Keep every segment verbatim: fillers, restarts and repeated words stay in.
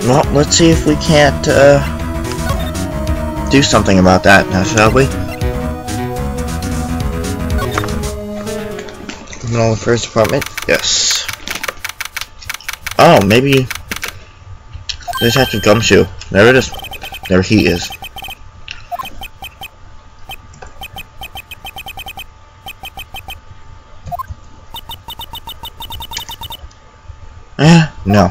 Well, let's see if we can't uh, do something about that now, shall we? No, the first department? Yes. Oh, maybe Detective Gumshoe. There it is. There he is. Eh, no.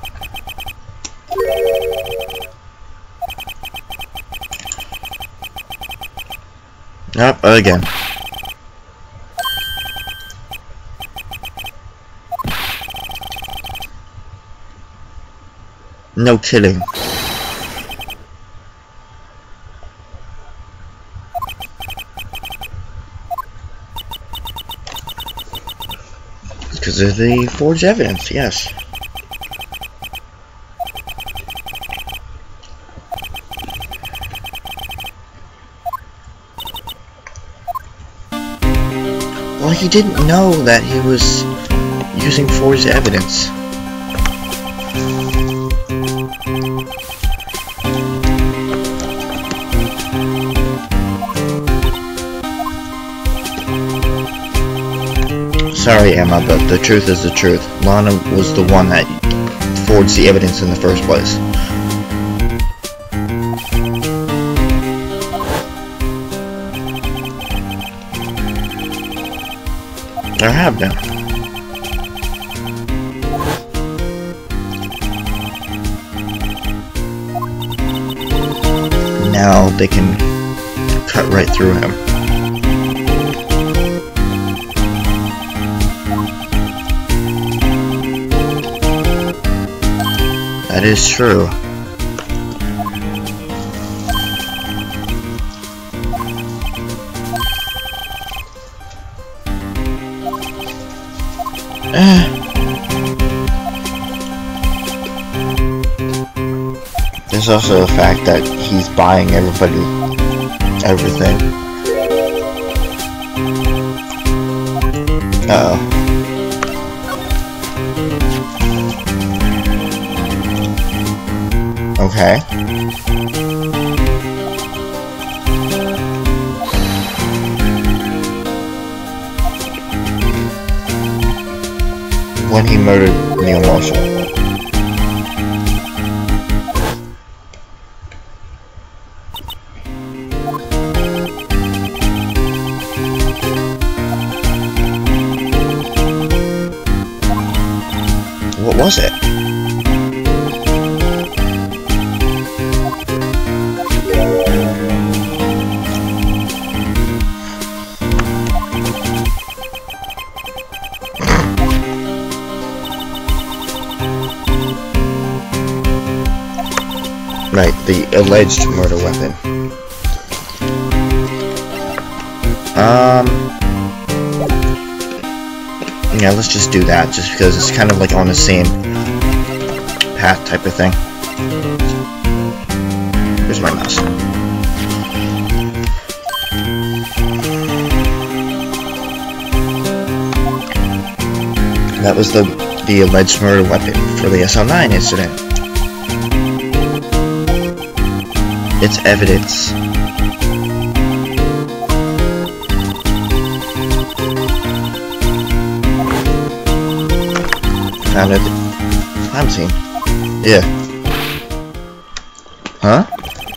Nope, again. No kidding. Because of the forged evidence, yes. Well, he didn't know that he was using forged evidence. Sorry, Emma, but the truth is the truth. Lana was the one that forged the evidence in the first place. I have now. Now they can cut right through him. That is true. There's also the fact that he's buying everybody everything. Uh-oh. Okay. When he murdered Neil Marshall. What was it? Right, the alleged murder weapon. Um, yeah, let's just do that, just because it's kind of like on the same path type of thing. Here's my mouse. That was the the alleged murder weapon for the S L nine incident. It's evidence. Found it. I'm seeing. Yeah. Huh?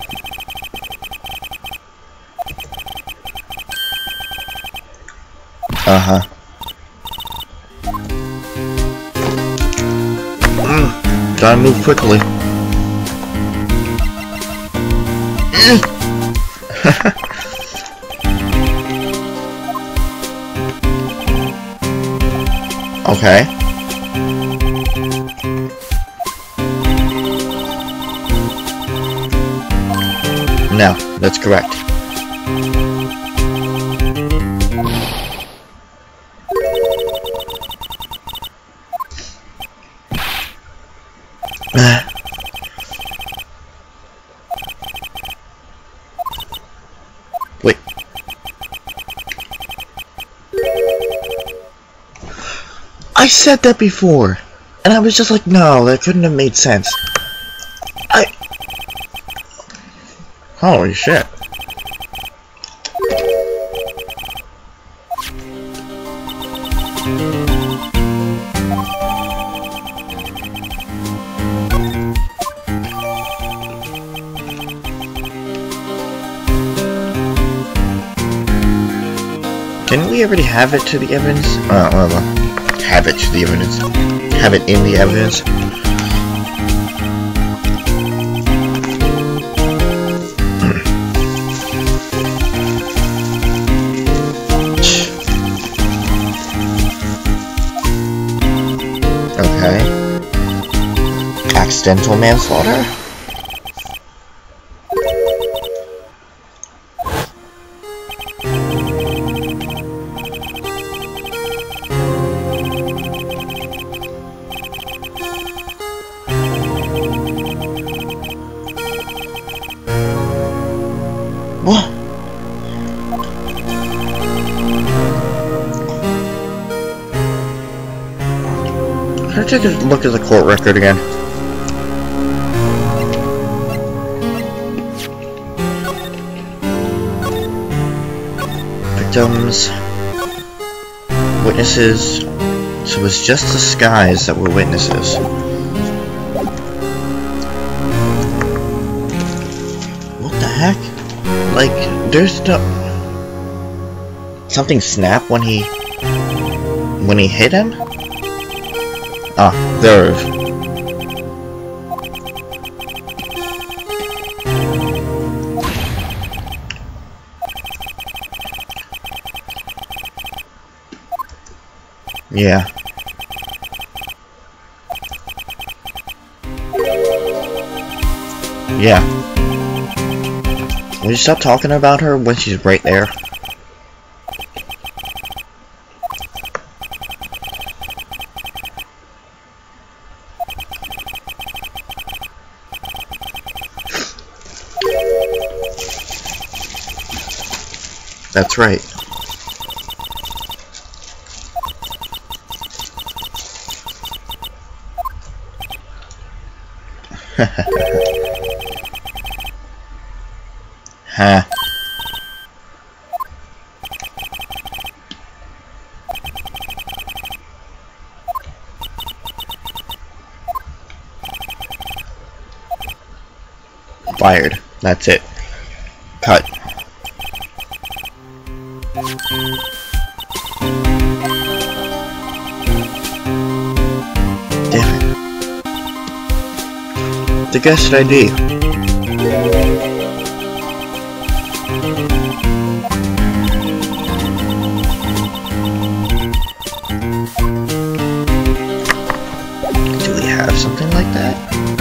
Uh-huh. Mm, gotta move quickly. Okay. No, that's correct. Wait. I said that before, and I was just like, no, that couldn't have made sense. Holy shit. Didn't we already have it to the evidence? Uh, well, well, have it to the evidence. Have it in the evidence. Okay. Accidental manslaughter? What? Can I take a look at the court record again? Victims, witnesses. So it was just the skies that were witnesses. What the heck? Like, there's no... Something snapped when he... When he hit him? Ah, there. Yeah. Yeah. Will you stop talking about her when she's right there? That's right. Huh. Fired. That's it. Cut. Damn it. The guest I D. Do we have something like that?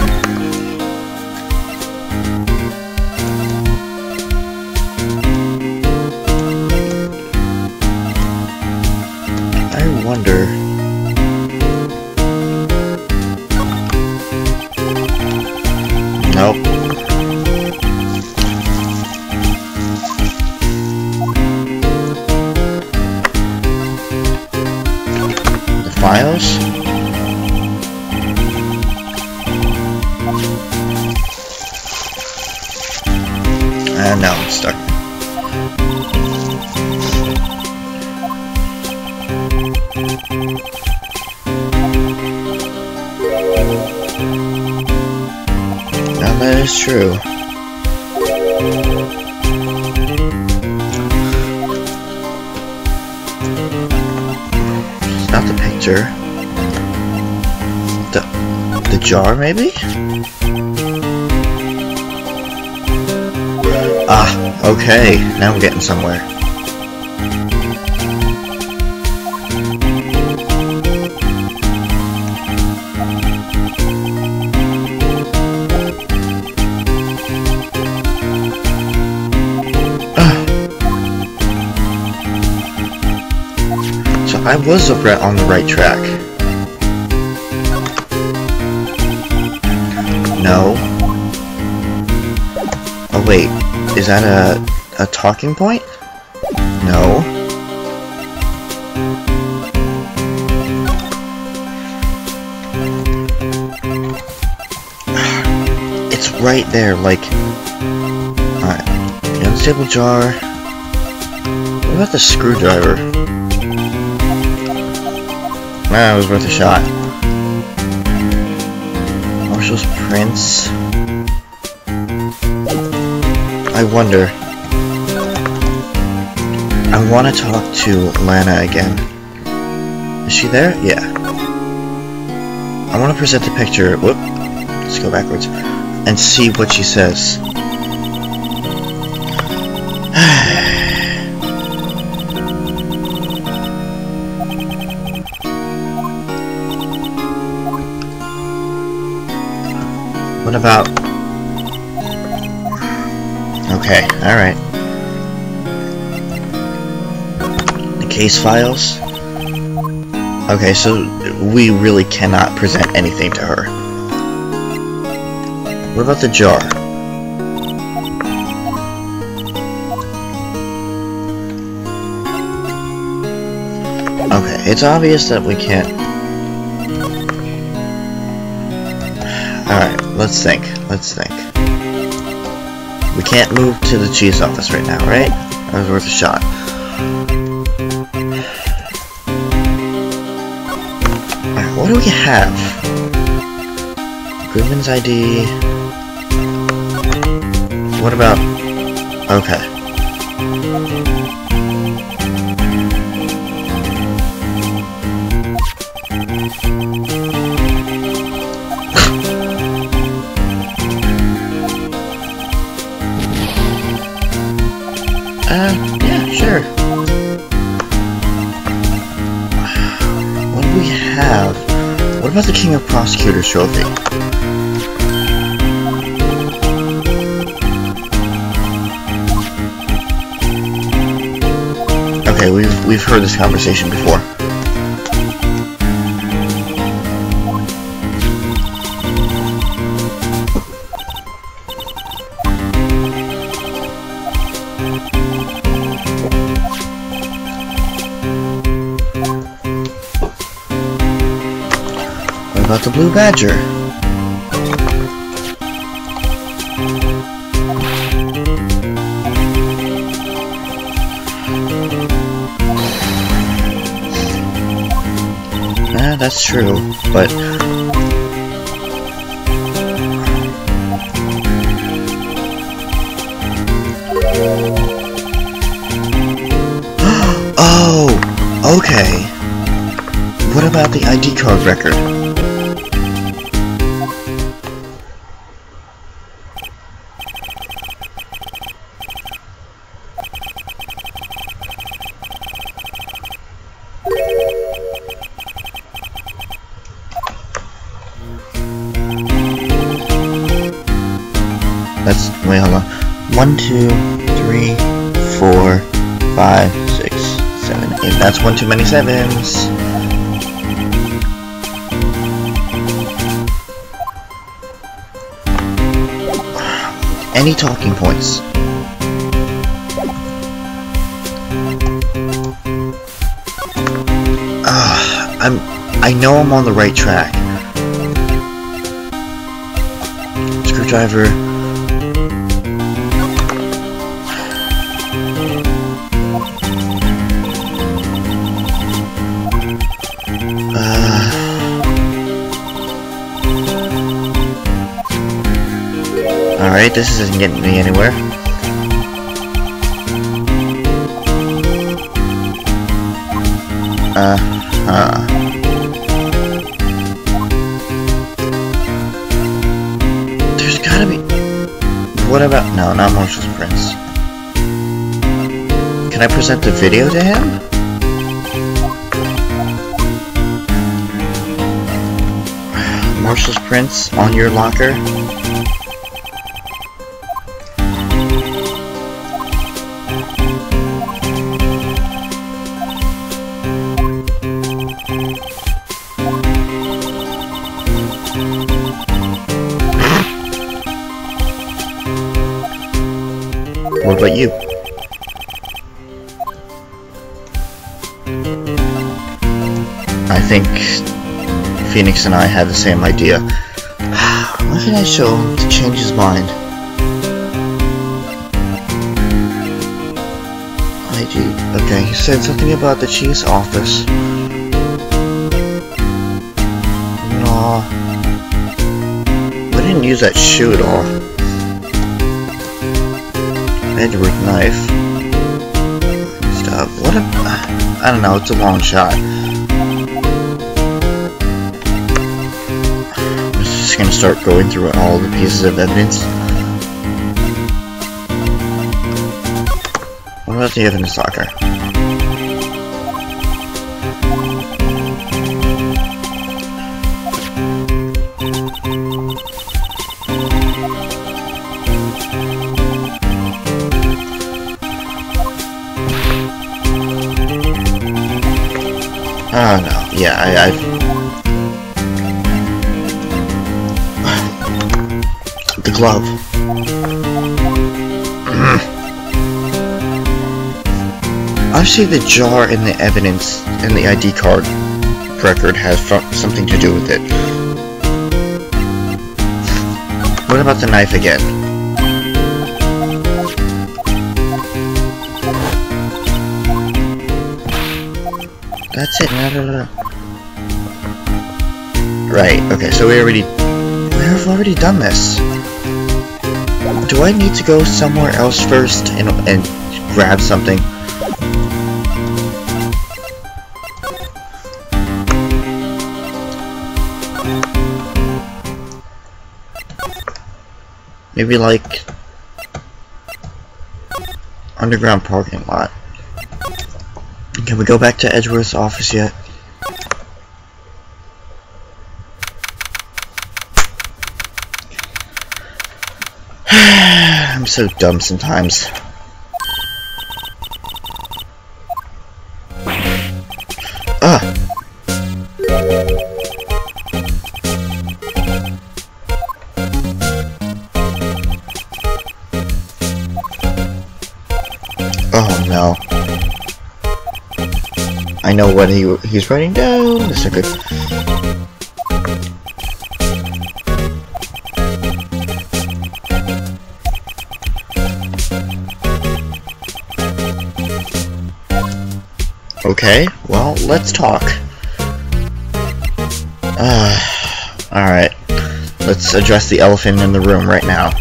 I wonder. Nope. The files? And now I'm stuck. Now that is true. It's not the picture. The the jar, maybe? Ah, okay. Now we're getting somewhere. I was on the right track. No. Oh wait, is that a a talking point? No. It's right there, like. Alright. The unstable jar. What about the screwdriver? Nah, it was worth a shot. Marshall's prints. I wonder. I want to talk to Lana again. Is she there? Yeah. I want to present the picture. Whoop. Let's go backwards. And see what she says. What about... Okay, alright. The case files? Okay, so we really cannot present anything to her. What about the jar? Okay, it's obvious that we can't... Alright, let's think, let's think. We can't move to the chief's office right now, right? That was worth a shot. Alright, what do we have? Goodman's I D... What about... Okay. Uh, yeah, sure. What do we have? What about the King of Prosecutors trophy? Okay, we've we've heard this conversation before. What about the Blue Badger? Ah, that's true, but... Oh! Okay! What about the I D card record? That's, wait, hold on. One, two, three, four, five, six, seven, eight. That's one too many sevens. Any talking points? Uh, I'm, I know I'm on the right track. Screwdriver. Alright, this isn't getting me anywhere. Uh, huh. There's gotta be... What about... No, not Marshall's prints. Can I present the video to him? Marshall's prints on your locker? What about you? I think Phoenix and I had the same idea. What can I show him to change his mind? I G. Okay, he said something about the chief's office. No. I didn't use that shoe at all. Edgeworth knife. Stop. What a... I don't know, it's a long shot. I'm just gonna start going through all the pieces of evidence. What about the evidence locker? Oh no, yeah, I, I've... The glove. Obviously the jar in the evidence and the I D card record has something to do with it. What about the knife again? That's it. No, no, no. Right. Okay. So we already we have already done this. Do I need to go somewhere else first and and grab something? Maybe like underground parking lot. Can we go back to Edgeworth's office yet? I'm so dumb sometimes. Ah! Oh no. I know what he he's writing down. That's so good. Okay, well, let's talk. Uh, Alright. Let's address the elephant in the room right now.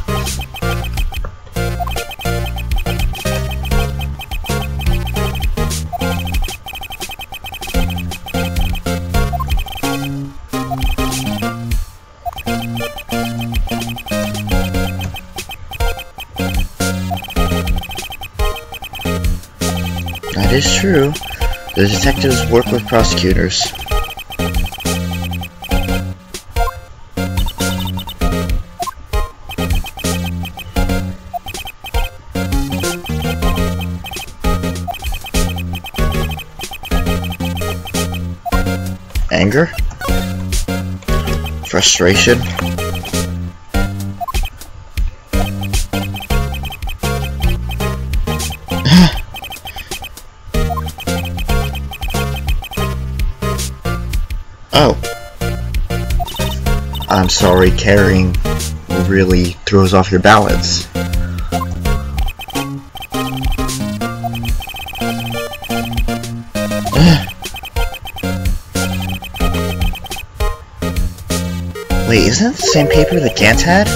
That is true. The detectives work with prosecutors. Anger? Frustration? Oh. I'm sorry, carrying really throws off your balance. Wait, isn't that the same paper that Gantz had?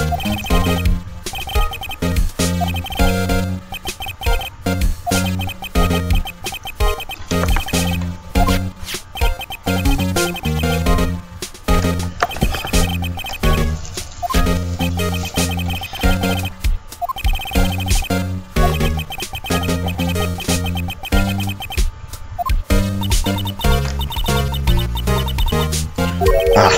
Ah.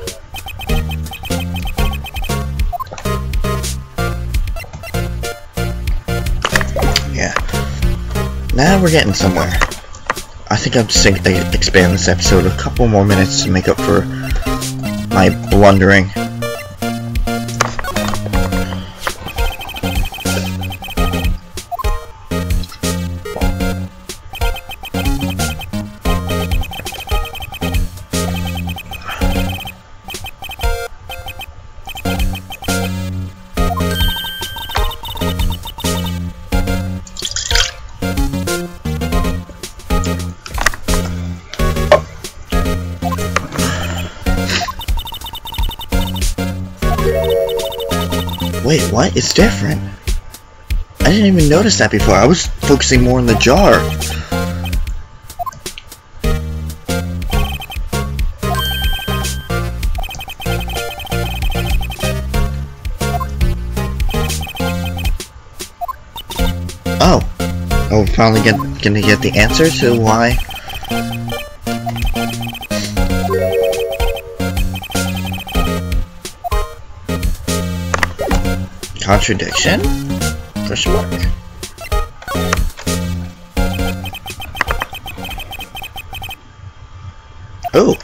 Yeah. Now we're getting somewhere. I think I'm just going to expand this episode a couple more minutes to make up for my blundering. Wait, what? It's different. I didn't even notice that before. I was focusing more on the jar. Oh. Oh, we're finally get, gonna get the answer to why. Contradiction? Question mark. Oh.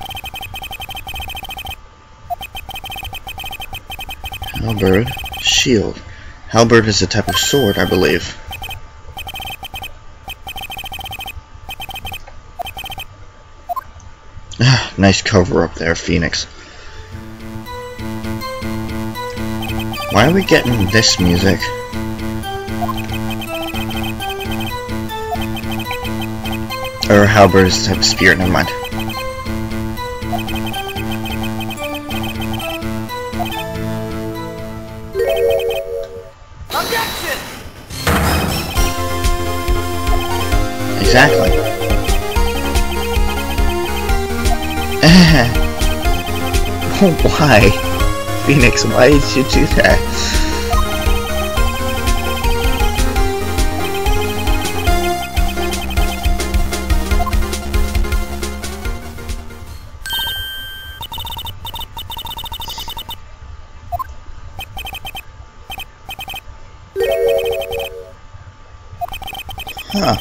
Halberd. Shield. Halberd is a type of sword, I believe. Nice cover up there, Phoenix. Why are we getting this music? Or Halberd is the type of spear, never mind. Objection! Exactly. Why? Phoenix, why did you do that? Huh.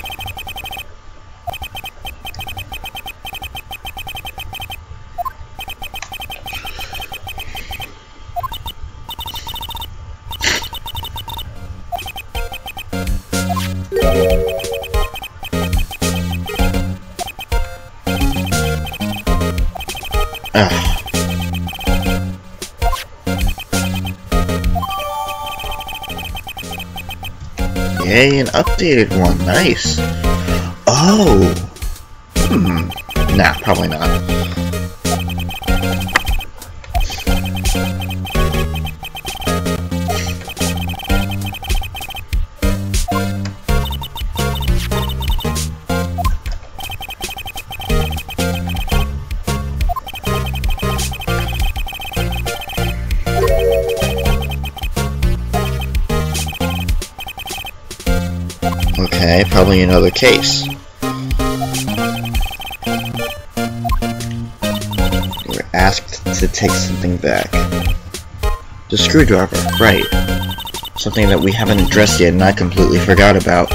Ugh. Yay, an updated one. Nice. Oh. Hmm. Nah, probably not. Okay, probably another case. We're asked to take something back. The screwdriver, right. Something that we haven't addressed yet and I completely forgot about.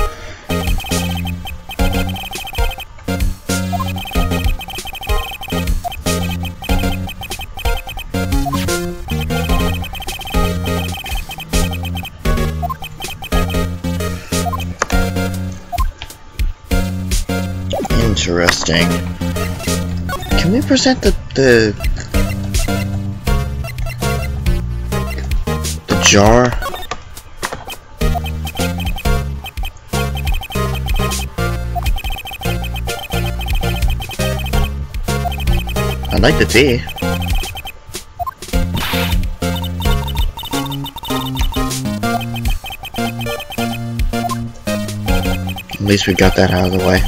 Interesting. Can we present the the the jar? I'd like the tea. At least we got that out of the way.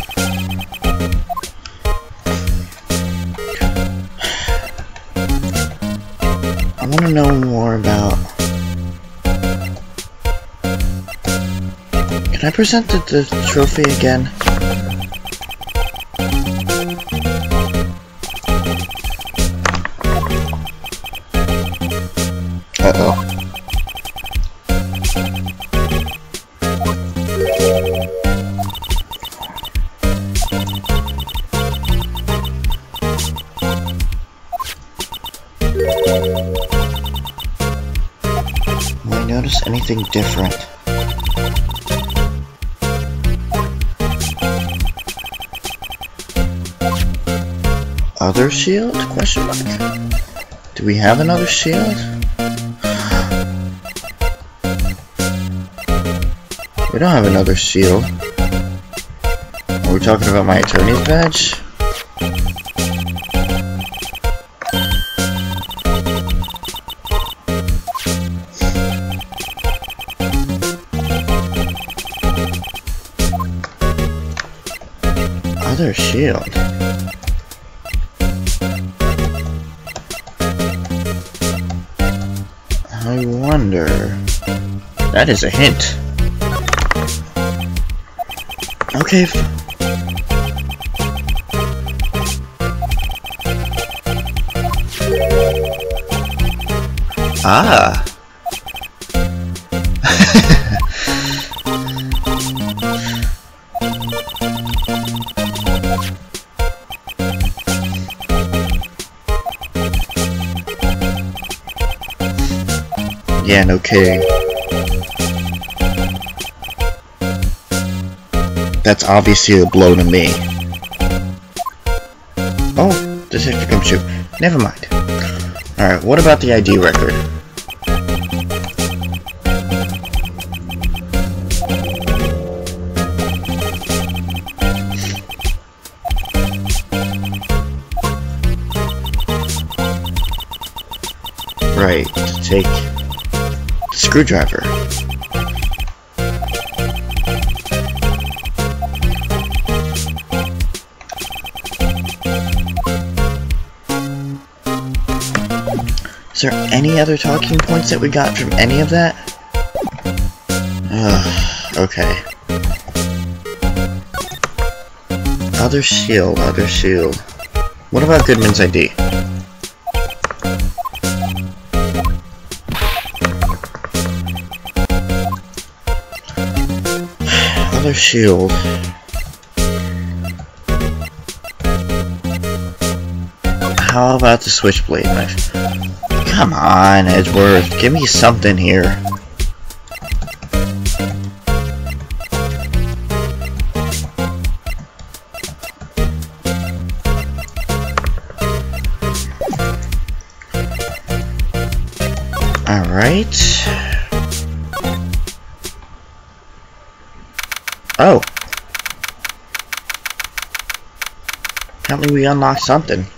I want to know more about... Can I present the, the trophy again? Uh-oh. Will I notice anything different? Other shield? Question mark. Do we have another shield? We don't have another shield. Are we talking about my attorney's badge? Another shield. I wonder... That is a hint. Okay. Ah. Yeah, no kidding. That's obviously a blow to me. Oh, Detective Gumshoe. Never mind. Alright, what about the I D record? Right, to take the screwdriver. Is there any other talking points that we got from any of that? Ugh, okay. Other shield, other shield. What about Goodman's I D? Other shield. How about the switchblade knife? Come on, Edgeworth, give me something here. Alright. Oh. Apparently we unlocked something.